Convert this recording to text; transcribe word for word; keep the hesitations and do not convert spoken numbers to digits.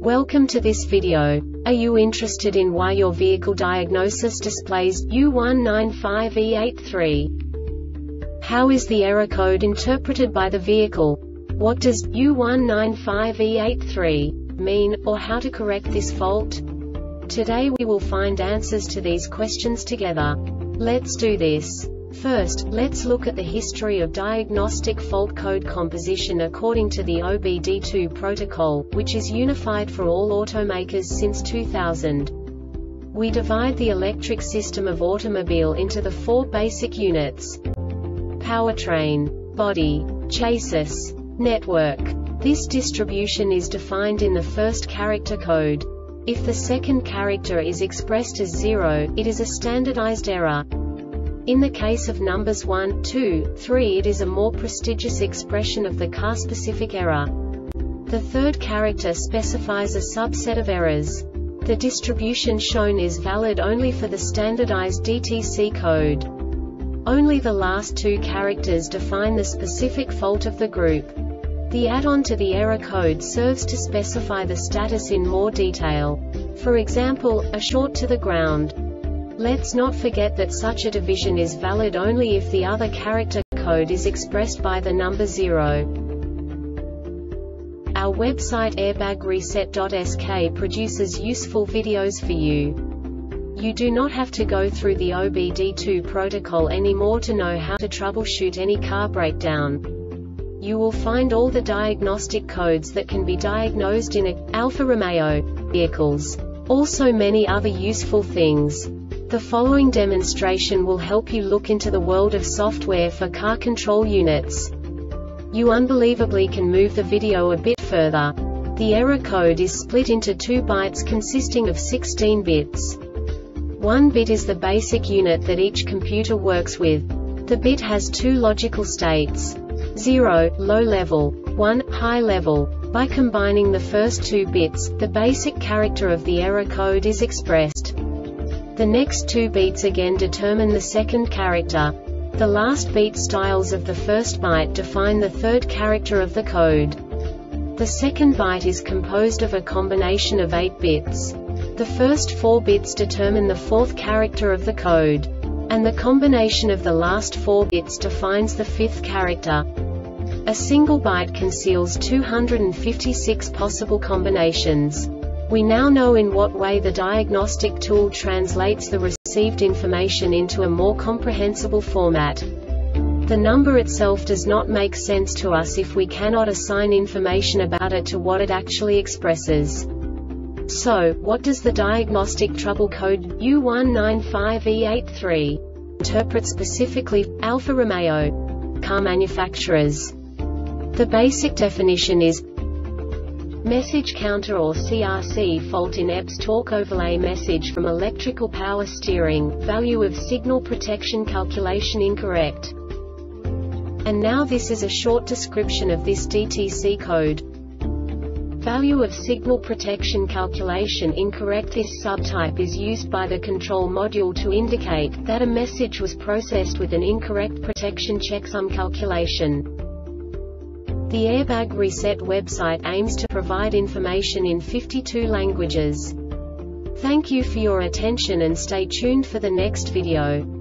Welcome to this video. Are you interested in why your vehicle diagnosis displays U one nine five E eight three? How is the error code interpreted by the vehicle? What does U one nine five E eight three mean, or how to correct this fault? Today we will find answers to these questions together. Let's do this. First, let's look at the history of diagnostic fault code composition according to the O B D two protocol, which is unified for all automakers since two thousand. We divide the electric system of automobile into the four basic units: powertrain, body, chassis, network. This distribution is defined in the first character code. If the second character is expressed as zero, it is a standardized error. In the case of numbers one, two, three, it is a more prestigious expression of the car-specific error. The third character specifies a subset of errors. The distribution shown is valid only for the standardized D T C code. Only the last two characters define the specific fault of the group. The add-on to the error code serves to specify the status in more detail. For example, a short to the ground. Let's not forget that such a division is valid only if the other character code is expressed by the number zero. Our website airbag reset dot S K produces useful videos for you. You do not have to go through the O B D two protocol anymore to know how to troubleshoot any car breakdown. You will find all the diagnostic codes that can be diagnosed in a Alfa Romeo vehicles. Also many other useful things. The following demonstration will help you look into the world of software for car control units. You unbelievably can move the video a bit further. The error code is split into two bytes consisting of sixteen bits. One bit is the basic unit that each computer works with. The bit has two logical states: zero, low level, one, high level. By combining the first two bits, the basic character of the error code is expressed. The next two beats again determine the second character. The last beat styles of the first byte define the third character of the code. The second byte is composed of a combination of eight bits. The first four bits determine the fourth character of the code. And the combination of the last four bits defines the fifth character. A single byte conceals two hundred fifty-six possible combinations. We now know in what way the diagnostic tool translates the received information into a more comprehensible format. The number itself does not make sense to us if we cannot assign information about it to what it actually expresses. So, what does the diagnostic trouble code U one nine five E eight three interpret specifically for Alfa Romeo car manufacturers? The basic definition is message counter or C R C fault in E B S torque overlay message from electrical power steering, value of signal protection calculation incorrect. And now this is a short description of this D T C code. Value of signal protection calculation incorrect. This subtype is used by the control module to indicate that a message was processed with an incorrect protection checksum calculation. The Airbag Reset website aims to provide information in fifty-two languages. Thank you for your attention and stay tuned for the next video.